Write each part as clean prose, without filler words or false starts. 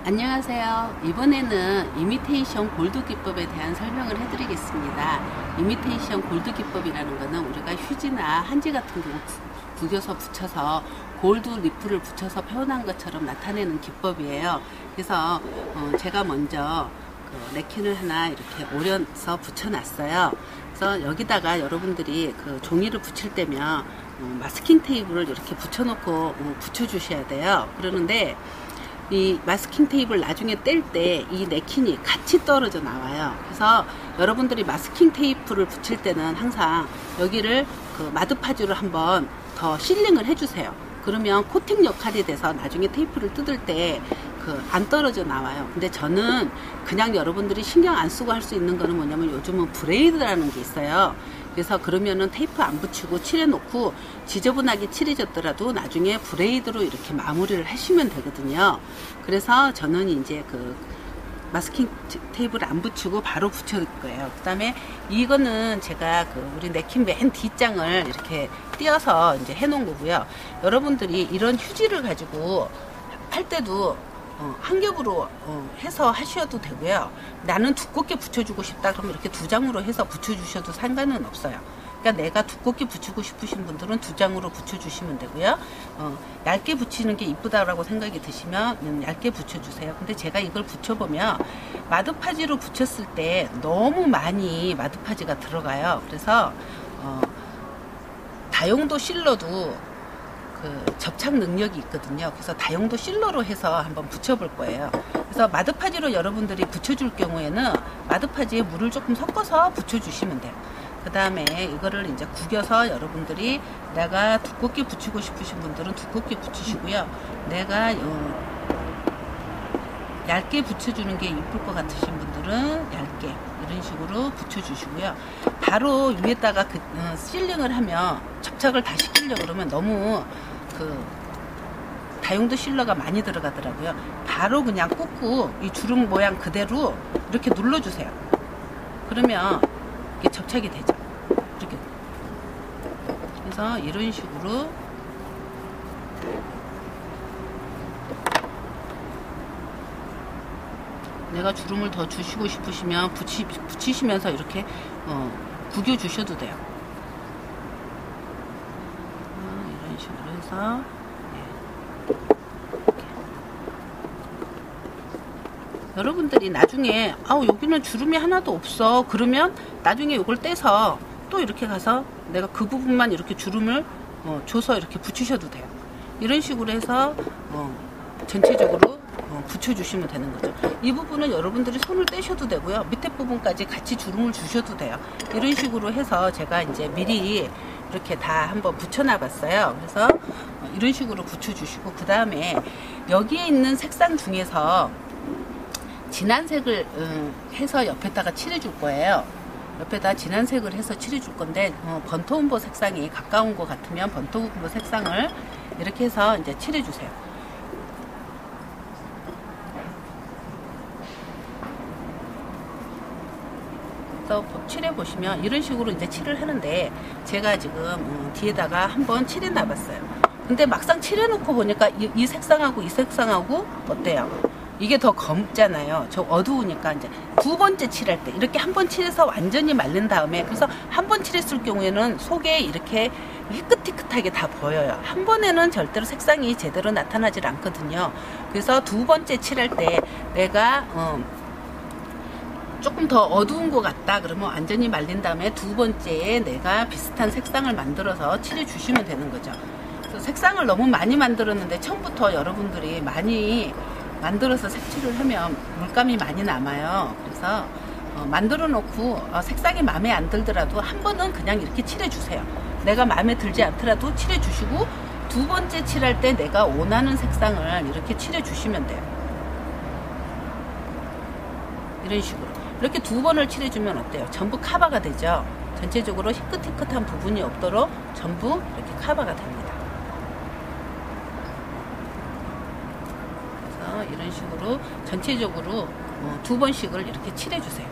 안녕하세요. 이번에는 이미테이션 골드 기법에 대한 설명을 해드리겠습니다. 이미테이션 골드 기법이라는 것은 우리가 휴지나 한지 같은 거 구겨서 붙여서 골드 리프를 붙여서 표현한 것처럼 나타내는 기법이에요. 그래서 제가 먼저 냅킨을 하나 이렇게 오려서 붙여놨어요. 그래서 여기다가 여러분들이 그 종이를 붙일 때면 마스킹 테이프를 이렇게 붙여놓고 붙여주셔야 돼요. 그러는데 이 마스킹 테이프를 나중에 뗄 때 이 냅킨이 같이 떨어져 나와요. 그래서 여러분들이 마스킹 테이프를 붙일 때는 항상 여기를 그 마드파지로 한번 더 실링을 해주세요. 그러면 코팅 역할이 돼서 나중에 테이프를 뜯을 때 안 떨어져 나와요. 근데 저는 그냥 여러분들이 신경 안 쓰고 할 수 있는 거는 뭐냐면 요즘은 브레이드라는 게 있어요. 그래서 그러면은 테이프 안 붙이고 칠해 놓고 지저분하게 칠해졌더라도 나중에 브레이드로 이렇게 마무리를 하시면 되거든요. 그래서 저는 이제 그 마스킹 테이프를 안 붙이고 바로 붙여줄 거예요. 그 다음에 이거는 제가 우리 냅킨 맨 뒷장을 이렇게 띄어서 이제 해 놓은 거고요. 여러분들이 이런 휴지를 가지고 할 때도 한 겹으로 해서 하셔도 되고요. 나는 두껍게 붙여주고 싶다 그러면 이렇게 두 장으로 해서 붙여주셔도 상관은 없어요. 그러니까 내가 두껍게 붙이고 싶으신 분들은 두 장으로 붙여주시면 되고요. 얇게 붙이는 게 이쁘다라고 생각이 드시면 얇게 붙여주세요. 근데 제가 이걸 붙여보면 마드파지로 붙였을 때 너무 많이 마드파지가 들어가요. 그래서 다용도 실러도 접착 능력이 있거든요. 그래서 다용도 실러로 해서 한번 붙여볼 거예요. 그래서 마드파지로 여러분들이 붙여줄 경우에는 마드파지에 물을 조금 섞어서 붙여주시면 돼요. 그 다음에 이거를 이제 구겨서 여러분들이 내가 두껍게 붙이고 싶으신 분들은 두껍게 붙이시고요. 내가 얇게 붙여주는 게 이쁠 것 같으신 분들은 얇게 이런 식으로 붙여주시고요. 바로 위에다가 실링을 하면 접착을 다 시키려고 그러면 너무 다용도 실러가 많이 들어가더라고요. 바로 그냥 꾹꾹 이 주름 모양 그대로 이렇게 눌러주세요. 그러면 이게 접착이 되죠. 이렇게. 그래서 이런 식으로 내가 주름을 더 주시고 싶으시면 붙이시면서 이렇게 구겨 주셔도 돼요. 이런 식으로 해서 여러분들이 나중에 여기는 주름이 하나도 없어 그러면 나중에 이걸 떼서 또 이렇게 가서 내가 그 부분만 이렇게 주름을 줘서 이렇게 붙이셔도 돼요. 이런 식으로 해서 전체적으로 붙여주시면 되는 거죠. 이 부분은 여러분들이 손을 떼셔도 되고요. 밑에 부분까지 같이 주름을 주셔도 돼요. 이런 식으로 해서 제가 이제 미리 이렇게 다 한번 붙여놔 봤어요. 그래서 이런 식으로 붙여주시고 그 다음에 여기에 있는 색상 중에서 진한 색을 해서 옆에다가 칠해줄 거예요. 옆에다 진한 색을 해서 칠해줄 건데 번토음보 색상이 가까운 것 같으면 번토음보 색상을 이렇게 해서 이제 칠해주세요. 그래서 칠해보시면 이런 식으로 이제 칠을 하는데 제가 지금 뒤에다가 한번 칠해놔 봤어요. 근데 막상 칠해놓고 보니까 이 색상하고 이 색상하고 어때요? 이게 더 검잖아요. 저 어두우니까 이제 두 번째 칠할 때 이렇게 한 번 칠해서 완전히 마른 다음에 그래서 한 번 칠했을 경우에는 속에 이렇게 희끗희끗하게 다 보여요. 한 번에는 절대로 색상이 제대로 나타나질 않거든요. 그래서 두 번째 칠할 때 내가 조금 더 어두운 것 같다 그러면 완전히 말린 다음에 두 번째에 내가 비슷한 색상을 만들어서 칠해 주시면 되는 거죠. 그래서 색상을 너무 많이 만들었는데 처음부터 여러분들이 많이 만들어서 색칠을 하면 물감이 많이 남아요. 그래서 만들어 놓고 색상이 마음에 안 들더라도 한 번은 그냥 이렇게 칠해 주세요. 내가 마음에 들지 않더라도 칠해 주시고 두 번째 칠할 때 내가 원하는 색상을 이렇게 칠해 주시면 돼요. 이런 식으로 이렇게 두 번을 칠해 주면 어때요? 전부 커버가 되죠. 전체적으로 희끗희끗한 부분이 없도록 전부 이렇게 커버가 됩니다. 이런 식으로 전체적으로 두 번씩을 이렇게 칠해주세요.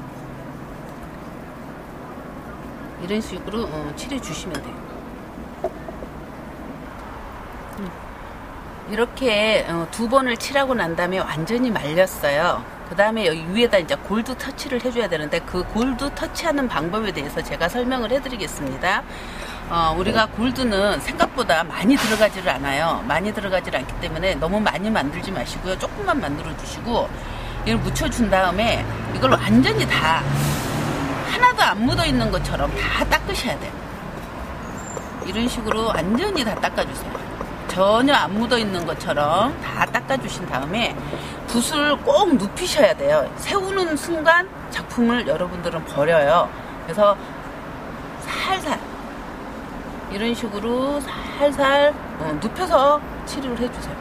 이런 식으로 칠해주시면 돼요. 이렇게 2번을 칠하고 난 다음에 완전히 말렸어요. 그 다음에 여기 위에다 이제 골드 터치를 해줘야 되는데 그 골드 터치하는 방법에 대해서 제가 설명을 해드리겠습니다. 우리가 골드는 생각보다 많이 들어가지를 않아요. 많이 들어가지를 않기 때문에 너무 많이 만들지 마시고요. 조금만 만들어 주시고 이걸 묻혀준 다음에 이걸 완전히 다 하나도 안 묻어 있는 것처럼 다 닦으셔야 돼요. 이런 식으로 완전히 다 닦아주세요. 전혀 안 묻어 있는 것처럼 다 닦아주신 다음에 붓을 꼭 눕히셔야 돼요. 세우는 순간 작품을 여러분들은 버려요. 그래서 살살 이런 식으로 살살 눕혀서 칠을 해주세요.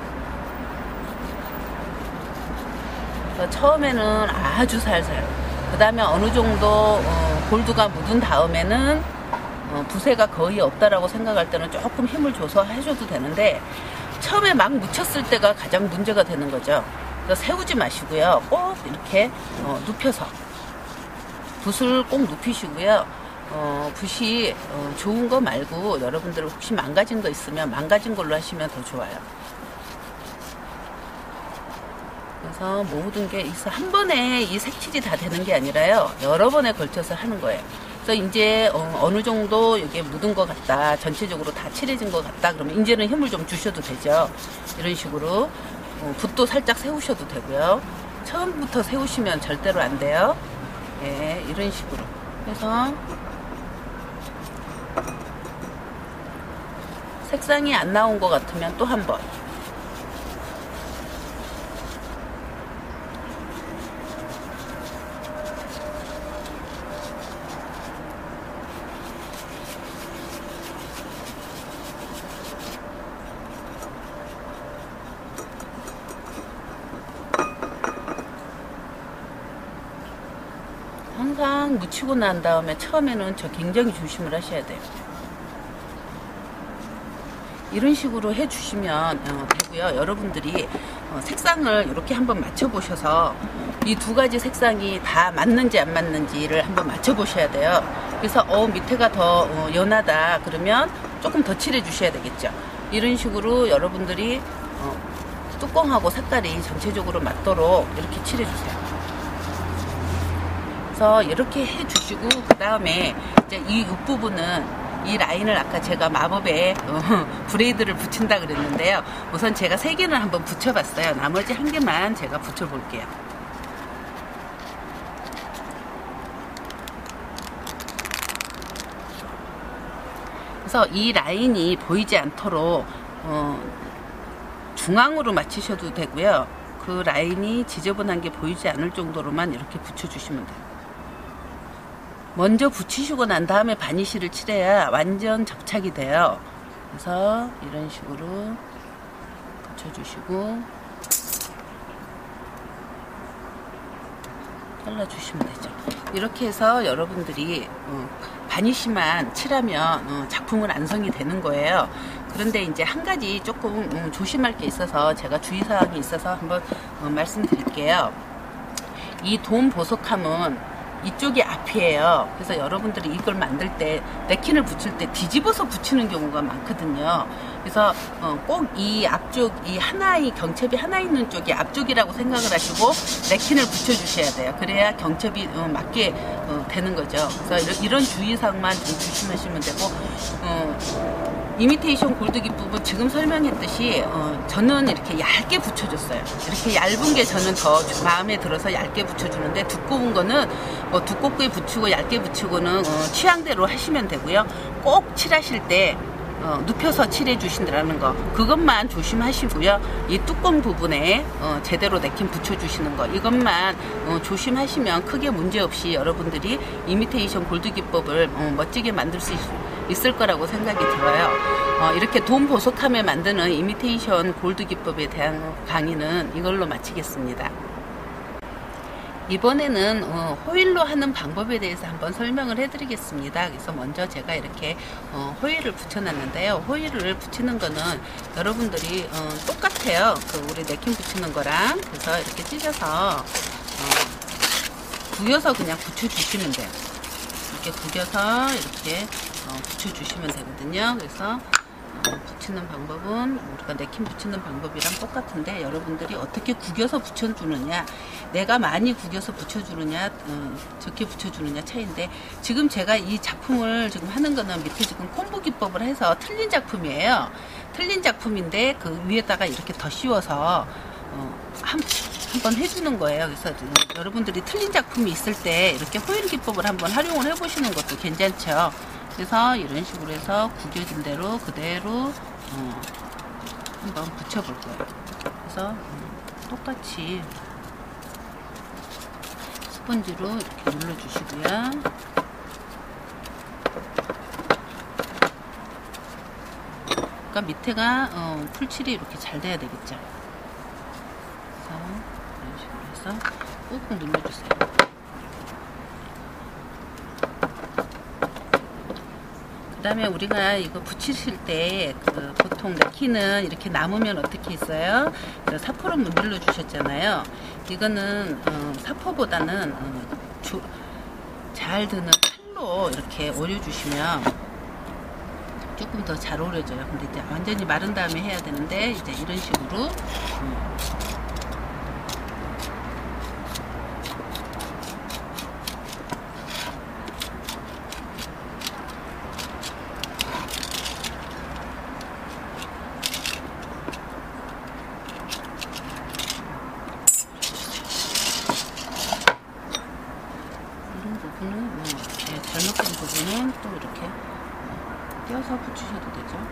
그래서 처음에는 아주 살살, 그 다음에 어느 정도 골드가 묻은 다음에는 부세가 거의 없다라고 생각할 때는 조금 힘을 줘서 해줘도 되는데 처음에 막 묻혔을 때가 가장 문제가 되는 거죠. 그래서 세우지 마시고요. 꼭 이렇게 눕혀서 붓을 꼭 눕히시고요. 붓이 좋은 거 말고 여러분들 혹시 망가진 거 있으면 망가진 걸로 하시면 더 좋아요. 그래서 모든 게 한 번에 이 색칠이 다 되는 게 아니라요. 여러 번에 걸쳐서 하는 거예요. 그래서 이제 어느 정도 여기에 묻은 것 같다, 전체적으로 다 칠해진 것 같다, 그러면 이제는 힘을 좀 주셔도 되죠. 이런 식으로 붓도 살짝 세우셔도 되고요. 처음부터 세우시면 절대로 안 돼요. 네, 이런 식으로 해서 색상이 안 나온 것 같으면 또 한 번. 항상 묻히고 난 다음에 처음에는 굉장히 조심을 하셔야 돼요. 이런 식으로 해주시면 되고요. 여러분들이 색상을 이렇게 한번 맞춰보셔서 이 두 가지 색상이 다 맞는지 안 맞는지를 한번 맞춰보셔야 돼요. 그래서 밑에가 더 연하다 그러면 조금 더 칠해 주셔야 되겠죠. 이런 식으로 여러분들이 뚜껑하고 색깔이 전체적으로 맞도록 이렇게 칠해 주세요. 그래서 이렇게 해주시고 그 다음에 이제 이 옆부분은 이 라인을 아까 제가 마법에 브레이드를 붙인다 그랬는데요. 우선 제가 3개는 한번 붙여봤어요. 나머지 1개만 제가 붙여볼게요. 그래서 이 라인이 보이지 않도록 중앙으로 맞추셔도 되고요. 그 라인이 지저분한 게 보이지 않을 정도로만 이렇게 붙여주시면 돼요. 먼저 붙이시고 난 다음에 바니쉬를 칠해야 완전 접착이 돼요. 그래서 이런 식으로 붙여주시고 잘라주시면 되죠. 이렇게 해서 여러분들이 바니쉬만 칠하면 작품은 완성이 되는 거예요. 그런데 이제 한 가지 조금 조심할 게 있어서 제가 주의사항이 있어서 한번 말씀드릴게요. 이 돔 보석함은 이쪽이 앞이에요. 그래서 여러분들이 이걸 만들 때 네킨을 붙일 때 뒤집어서 붙이는 경우가 많거든요. 그래서 꼭 이 앞쪽 이 하나의 경첩이 하나 있는 쪽이 앞쪽이라고 생각을 하시고 네킨을 붙여주셔야 돼요. 그래야 경첩이 맞게 되는 거죠. 그래서 이런 주의사항만 좀 조심하시면 되고 이미테이션 골드 기법은 지금 설명했듯이 저는 이렇게 얇게 붙여줬어요. 이렇게 얇은 게 저는 더 마음에 들어서 얇게 붙여주는데 두꺼운 거는 두껍게 붙이고 얇게 붙이고는 취향대로 하시면 되고요. 꼭 칠하실 때 눕혀서 칠해 주신다는 거 그것만 조심하시고요. 이 뚜껑 부분에 제대로 네킨 붙여주시는 거 이것만 조심하시면 크게 문제없이 여러분들이 이미테이션 골드 기법을 멋지게 만들 수 있을 거라고 생각이 들어요. 이렇게 돔 보석함에 만드는 이미테이션 골드 기법에 대한 강의는 이걸로 마치겠습니다. 이번에는 호일로 하는 방법에 대해서 한번 설명을 해드리겠습니다. 그래서 먼저 제가 이렇게 호일을 붙여놨는데요. 호일을 붙이는 거는 여러분들이 똑같아요. 우리 네킨 붙이는 거랑. 그래서 이렇게 찢어서 구겨서 그냥 붙여주시면 돼요. 이렇게 구겨서 이렇게 붙여주시면 되거든요. 그래서 붙이는 방법은 우리가 네킨 붙이는 방법이랑 똑같은데, 여러분들이 어떻게 구겨서 붙여주느냐, 내가 많이 구겨서 붙여주느냐, 적게 붙여주느냐 차이인데, 지금 제가 이 작품을 지금 하는 거는 밑에 지금 콤보 기법을 해서 틀린 작품이에요. 틀린 작품인데 그 위에다가 이렇게 더 씌워서 한번 해주는 거예요. 그래서 여러분들이 틀린 작품이 있을 때 이렇게 호일 기법을 한번 활용을 해보시는 것도 괜찮죠. 그래서 이런 식으로 해서 구겨진 대로 그대로 한번 붙여볼 거예요. 그래서 똑같이 스펀지로 이렇게 눌러주시고요. 그러니까 밑에가 풀칠이 이렇게 잘 돼야 되겠죠. 그래서 이런 식으로 해서 꾹꾹 눌러주세요. 그 다음에 우리가 이거 붙이실 때 보통 네킨은 이렇게 남으면 어떻게 했어요? 사포로 문질러 주셨잖아요. 이거는 사포보다는 잘 드는 칼로 이렇게 오려주시면 조금 더 잘 오려져요. 근데 이제 완전히 마른 다음에 해야 되는데, 이제 이런 식으로 잘못된 부분은 또 이렇게 띄어서 붙이셔도 되죠.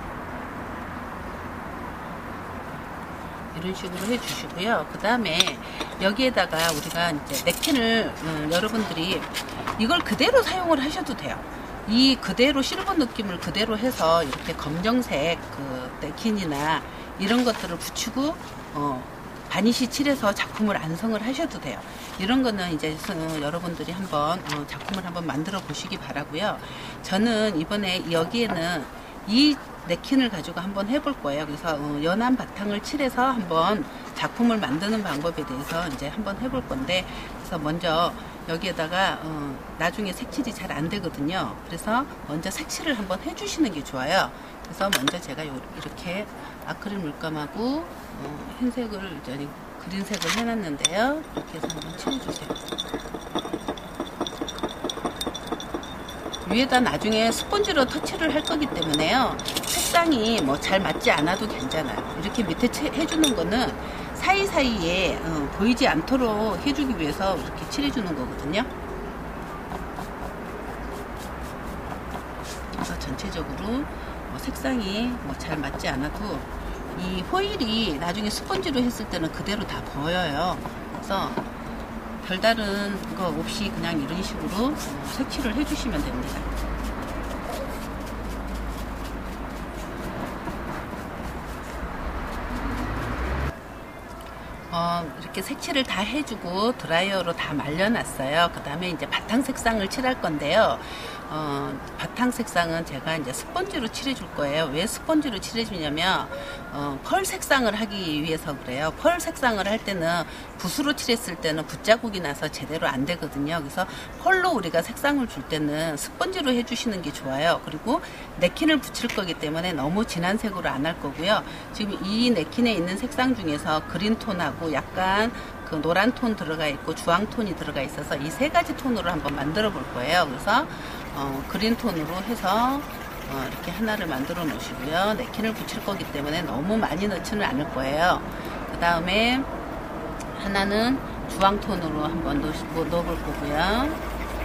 이런 식으로 해주시고요. 그 다음에 여기에다가 우리가 이제 네킨을 여러분들이 이걸 그대로 사용을 하셔도 돼요. 이 그대로 실버 느낌을 그대로 해서 이렇게 검정색 네킨이나 이런 것들을 붙이고 바니쉬 칠해서 작품을 완성을 하셔도 돼요. 이런 거는 이제 여러분들이 한번 작품을 한번 만들어 보시기 바라고요. 저는 이번에 여기에는 이 네킨을 가지고 한번 해볼 거예요. 그래서 연한 바탕을 칠해서 한번 작품을 만드는 방법에 대해서 이제 한번 해볼 건데, 그래서 먼저 여기에다가 나중에 색칠이 잘 안 되거든요. 그래서 먼저 색칠을 한번 해주시는 게 좋아요. 그래서 먼저 제가 이렇게 아크릴 물감하고 흰색을 그린색을 해놨는데요. 이렇게 해서 한번 칠해주세요. 위에다 나중에 스펀지로 터치를 할 거기 때문에요. 색상이 뭐 잘 맞지 않아도 괜찮아요. 이렇게 밑에 해주는 거는 사이사이에 보이지 않도록 해주기 위해서 이렇게 칠해주는 거거든요. 그래서 전체적으로 색상이 잘 맞지 않아도 이 호일이 나중에 스펀지로 했을 때는 그대로 다 보여요. 그래서 별다른 거 없이 그냥 이런 식으로 색칠을 해주시면 됩니다. 이렇게 색칠을 다 해주고 드라이어로 다 말려놨어요. 그 다음에 이제 바탕 색상을 칠할 건데요. 바탕 색상은 제가 이제 스펀지로 칠해줄 거예요. 왜 스펀지로 칠해주냐면 펄 색상을 하기 위해서 그래요. 펄 색상을 할 때는 붓으로 칠했을 때는 붓자국이 나서 제대로 안 되거든요. 그래서 펄로 우리가 색상을 줄 때는 스펀지로 해주시는 게 좋아요. 그리고 네킨을 붙일 거기 때문에 너무 진한 색으로 안 할 거고요. 지금 이 네킨에 있는 색상 중에서 그린 톤하고 약간 그 노란 톤 들어가 있고 주황 톤이 들어가 있어서 이 세 가지 톤으로 한번 만들어 볼 거예요. 그래서 그린 톤으로 해서 이렇게 하나를 만들어 놓으시고요. 네킨을 붙일 거기 때문에 너무 많이 넣지는 않을 거예요. 그 다음에 하나는 주황 톤으로 한번 넣어볼 거고요.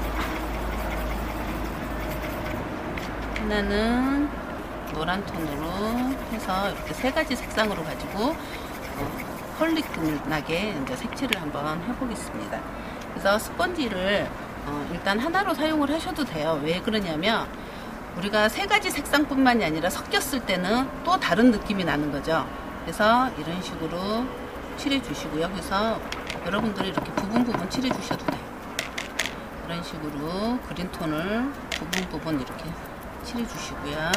하나는 노란 톤으로 해서 이렇게 세 가지 색상으로 가지고 펄릿나게 이제 색칠을 한번 해보겠습니다. 그래서 스펀지를 일단 하나로 사용을 하셔도 돼요. 왜 그러냐면 우리가 세 가지 색상뿐만이 아니라 섞였을 때는 또 다른 느낌이 나는 거죠. 그래서 이런 식으로 칠해 주시고요. 그래서 여러분들이 이렇게 부분 칠해 주셔도 돼요. 이런 식으로 그린 톤을 부분 이렇게 칠해 주시고요.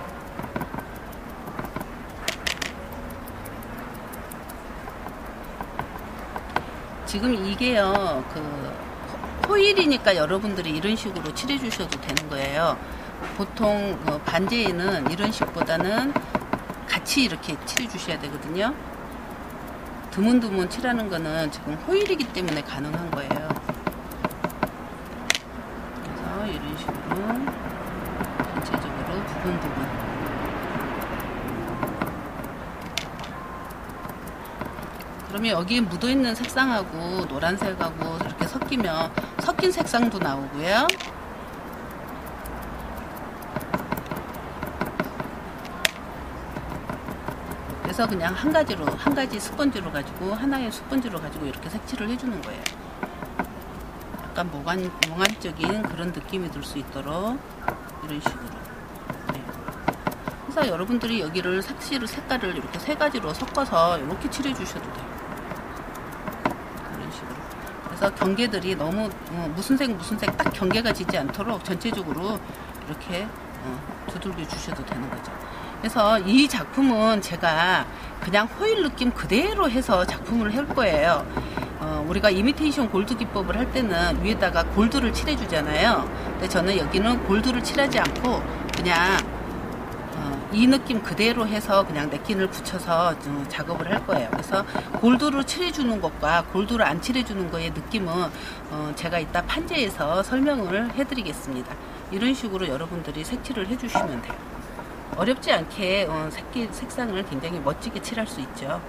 지금 이게요, 호일이니까 여러분들이 이런 식으로 칠해 주셔도 되는 거예요. 보통 반지에는 이런 식보다는 같이 이렇게 칠해 주셔야 되거든요. 드문드문 칠하는 거는 지금 호일이기 때문에 가능한 거예요. 그래서 이런 식으로 전체적으로 부분 그러면 여기에 묻어있는 색상하고 노란색하고 이렇게 섞이면 섞인 색상도 나오고요. 그래서 그냥 한 가지 스펀지로 가지고 하나의 스펀지로 가지고 이렇게 색칠을 해주는 거예요. 약간 몽환적인 그런 느낌이 들 수 있도록 이런 식으로. 네. 그래서 여러분들이 여기를 색깔을 이렇게 세 가지로 섞어서 이렇게 칠해 주셔도 돼요. 이런 식으로. 그래서 경계들이 너무 무슨 색 딱 경계가 지지 않도록 전체적으로 이렇게 두들겨 주셔도 되는 거죠. 그래서 이 작품은 제가 그냥 호일 느낌 그대로 해서 작품을 할 거예요. 우리가 이미테이션 골드 기법을 할 때는 위에다가 골드를 칠해 주잖아요. 근데 저는 여기는 골드를 칠하지 않고 그냥 이 느낌 그대로 해서 그냥 냅킨을 붙여서 작업을 할 거예요. 그래서 골드를 칠해 주는 것과 골드를 안 칠해 주는 거의 느낌은 제가 이따 판재에서 설명을 해 드리겠습니다. 이런 식으로 여러분들이 색칠을 해 주시면 돼요. 어렵지 않게 색상을 굉장히 멋지게 칠할 수 있죠.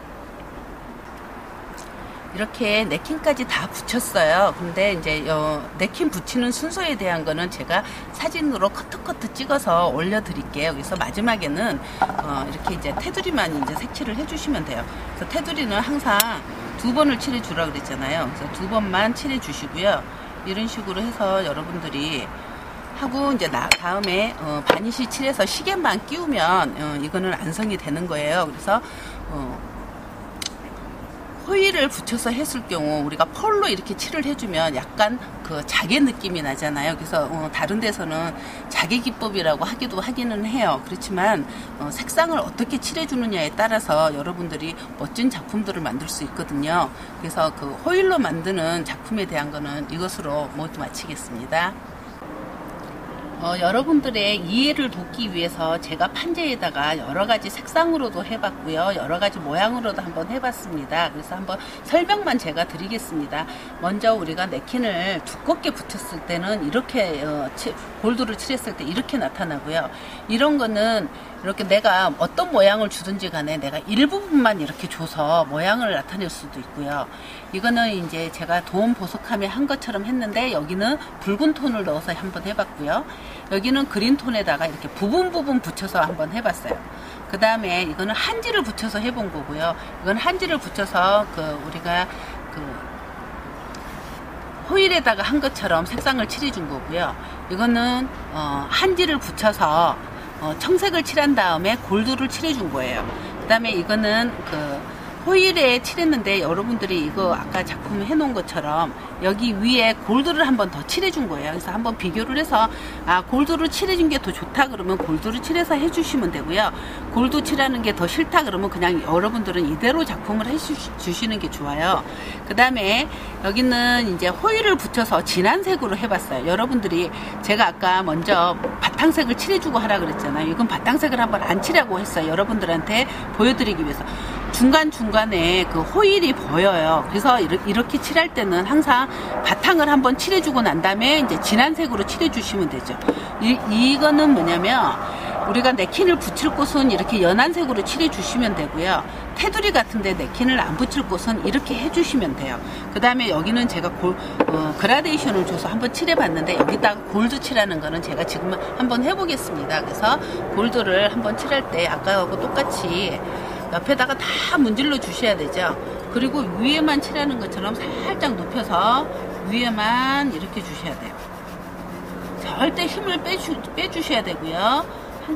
이렇게 냅킨까지 다 붙였어요. 근데 이제 냅킨 붙이는 순서에 대한 거는 제가 사진으로 커트 찍어서 올려드릴게요. 그래서 마지막에는 이렇게 이제 테두리만 이제 색칠을 해주시면 돼요. 그래서 테두리는 항상 2번을 칠해 주라고 그랬잖아요. 그래서 2번만 칠해 주시고요. 이런 식으로 해서 여러분들이 하고 이제 다음에 바니쉬 칠해서 시계만 끼우면 이거는 완성이 되는 거예요. 그래서 호일을 붙여서 했을 경우 우리가 펄로 이렇게 칠을 해주면 약간 그 자개 느낌이 나잖아요. 그래서 다른 데서는 자개 기법이라고 하기는 해요. 그렇지만 색상을 어떻게 칠해주느냐에 따라서 여러분들이 멋진 작품들을 만들 수 있거든요. 그래서 그 호일로 만드는 작품에 대한 거는 이것으로 모두 마치겠습니다. 여러분들의 이해를 돕기 위해서 제가 판재에다가 여러가지 색상으로도 해봤고요. 여러가지 모양으로도 한번 해봤습니다. 그래서 한번 설명만 제가 드리겠습니다. 먼저 우리가 냅킨을 두껍게 붙였을 때는 이렇게 골드를 칠했을 때 이렇게 나타나고요. 이런 거는 이렇게 내가 어떤 모양을 주든지 간에 내가 일부분만 이렇게 줘서 모양을 나타낼 수도 있고요. 이거는 이제 제가 도움 보석함에 한 것처럼 했는데 여기는 붉은 톤을 넣어서 한번 해봤고요. 여기는 그린 톤에다가 이렇게 부분 붙여서 한번 해봤어요. 그 다음에 이거는 한지를 붙여서 해본 거고요. 이건 한지를 붙여서 우리가 호일에다가 한 것처럼 색상을 칠해준 거고요. 이거는 한지를 붙여서 청색을 칠한 다음에 골드를 칠해준 거예요. 그 다음에 이거는 호일에 칠했는데 여러분들이 이거 아까 작품 해놓은 것처럼 여기 위에 골드를 한번 더 칠해준 거예요. 그래서 한번 비교를 해서 골드를 칠해준 게 더 좋다 그러면 골드를 칠해서 해주시면 되고요. 골드 칠하는 게 더 싫다 그러면 그냥 여러분들은 이대로 작품을 해주시는 게 좋아요. 그 다음에 여기는 이제 호일을 붙여서 진한 색으로 해봤어요. 여러분들이 제가 아까 먼저 바탕색을 칠해주고 하라 그랬잖아요. 이건 바탕색을 한번 안 칠하고 했어요. 여러분들한테 보여드리기 위해서. 중간중간에 그 호일이 보여요. 그래서 이렇게 칠할 때는 항상 바탕을 한번 칠해주고 난 다음에 이제 진한 색으로 칠해주시면 되죠. 이거는 뭐냐면 우리가 냅킨을 붙일 곳은 이렇게 연한 색으로 칠해주시면 되고요. 테두리 같은데 냅킨을 안 붙일 곳은 이렇게 해주시면 돼요. 그 다음에 여기는 제가 그라데이션을 줘서 한번 칠해봤는데 여기다가 골드 칠하는 거는 제가 지금 한번 해보겠습니다. 그래서 골드를 한번 칠할 때 아까하고 똑같이 옆에다가 다 문질러 주셔야 되죠. 그리고 위에만 칠하는 것처럼 살짝 높여서 위에만 이렇게 주셔야 돼요. 절대 힘을 빼주셔야 되고요.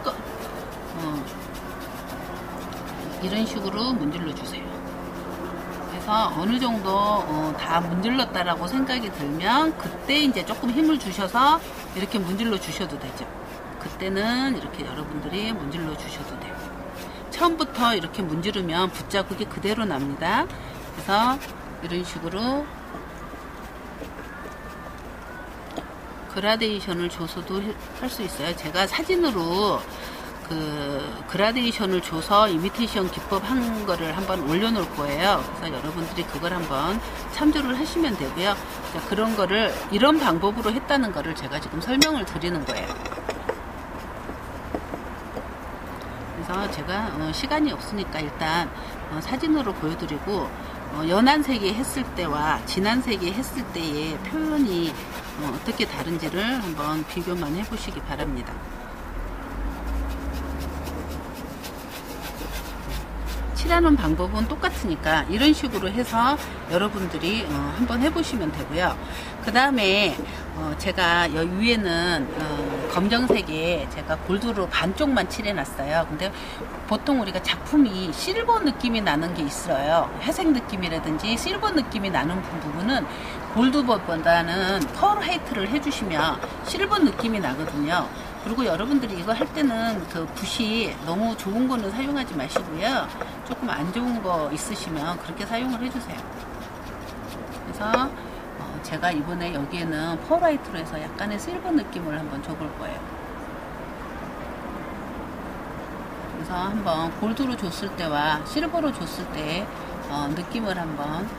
이런 식으로 문질러 주세요. 그래서 어느 정도 다 문질렀다라고 생각이 들면 그때 이제 조금 힘을 주셔서 이렇게 문질러 주셔도 되죠. 그때는 이렇게 여러분들이 문질러 주셔도 돼요. 처음부터 이렇게 문지르면 붓자국이 그대로 납니다. 그래서 이런 식으로 그라데이션을 줘서도 할 수 있어요. 제가 사진으로 그 그라데이션을 줘서 이미테이션 기법 한 거를 한번 올려놓을 거예요. 그래서 여러분들이 그걸 한번 참조를 하시면 되고요. 그런 거를 이런 방법으로 했다는 거를 제가 지금 설명을 드리는 거예요. 그래서 제가 시간이 없으니까 일단 사진으로 보여드리고 연한 색이 했을 때와 진한 색이 했을 때의 표현이 어떻게 다른지를 한번 비교만 해보시기 바랍니다. 칠하는 방법은 똑같으니까 이런 식으로 해서 여러분들이 한번 해보시면 되고요. 그 다음에 제가 여기 위에는 검정색에 제가 골드로 반쪽만 칠해놨어요. 근데 보통 우리가 작품이 실버 느낌이 나는 게 있어요. 회색 느낌이라든지 실버 느낌이 나는 부분은 골드보다는 펄 화이트를 해주시면 실버 느낌이 나거든요. 그리고 여러분들이 이거 할 때는 그 붓이 너무 좋은 거는 사용하지 마시고요. 조금 안 좋은 거 있으시면 그렇게 사용을 해주세요. 그래서 제가 이번에 여기에는 펄 화이트로 해서 약간의 실버 느낌을 한번 줘볼 거예요. 그래서 한번 골드로 줬을 때와 실버로 줬을 때 느낌을 한번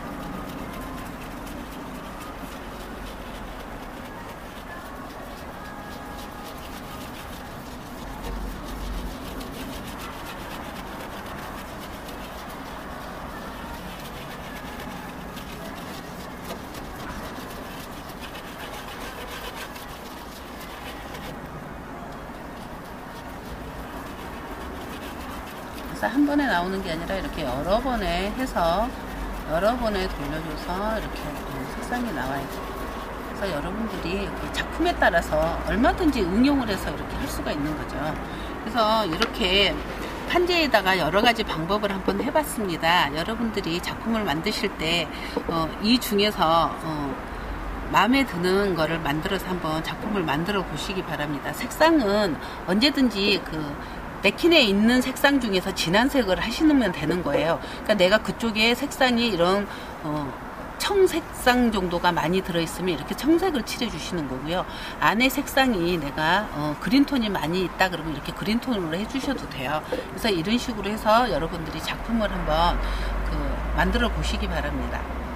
한 번에 나오는 게 아니라 이렇게 여러 번에 해서 여러 번에 돌려줘서 이렇게 색상이 나와요. 그래서 여러분들이 작품에 따라서 얼마든지 응용을 해서 이렇게 할 수가 있는 거죠. 그래서 이렇게 판지에다가 여러 가지 방법을 한번 해봤습니다. 여러분들이 작품을 만드실 때 이 중에서 마음에 드는 거를 만들어서 한번 작품을 만들어 보시기 바랍니다. 색상은 언제든지 맥킨에 있는 색상 중에서 진한 색을 하시면 되는 거예요. 그러니까 내가 그쪽에 색상이 이런 청색상 정도가 많이 들어있으면 이렇게 청색을 칠해 주시는 거고요. 안에 색상이 내가 그린톤이 많이 있다 그러면 이렇게 그린톤으로 해 주셔도 돼요. 그래서 이런 식으로 해서 여러분들이 작품을 한번 만들어 보시기 바랍니다.